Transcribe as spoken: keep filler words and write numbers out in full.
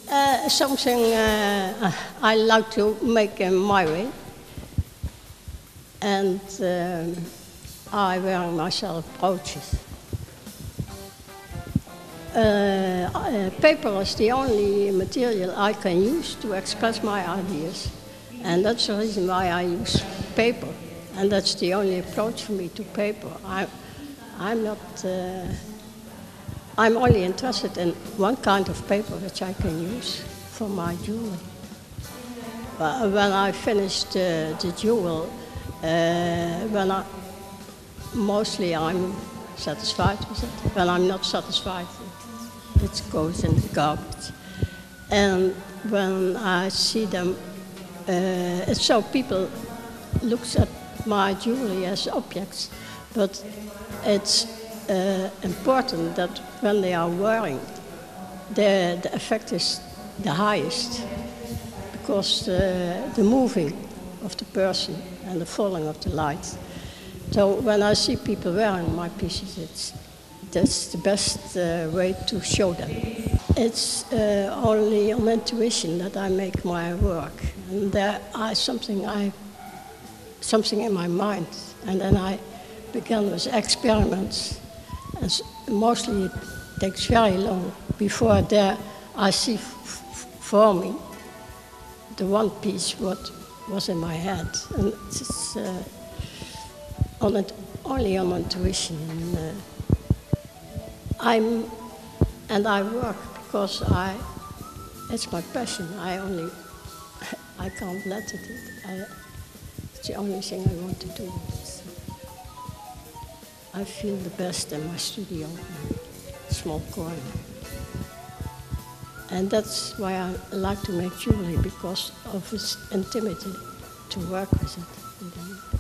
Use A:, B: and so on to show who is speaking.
A: Uh, something uh, I like to make in my way. And um, I wear myself brooches. Uh, uh, paper is the only material I can use to express my ideas. And that's the reason why I use paper. And that's the only approach for me to paper. I, I'm not... Uh, I'm only interested in one kind of paper which I can use for my jewelry. But when I finished uh, the jewel, uh, when I, mostly I'm satisfied with it. When I'm not satisfied, it, it goes in the garbage. And when I see them, uh, it's so people look at my jewelry as objects, but it's uh, important that when they are wearing, the, the effect is the highest, because the, the moving of the person and the falling of the light. So when I see people wearing my pieces, it's, that's the best uh, way to show them. It's uh, only on intuition that I make my work. And there are something, I, something in my mind, and then I began with experiments. And mostly it takes very long before there I see f for me the one piece what was in my head. And it's uh, on it, only on intuition. And, uh, I'm, and I work because I, it's my passion. I only, I can't let it. I, it's the only thing I want to do. I feel the best in my studio, a small corner. And that's why I like to make jewelry, because of its intimacy, to work with it.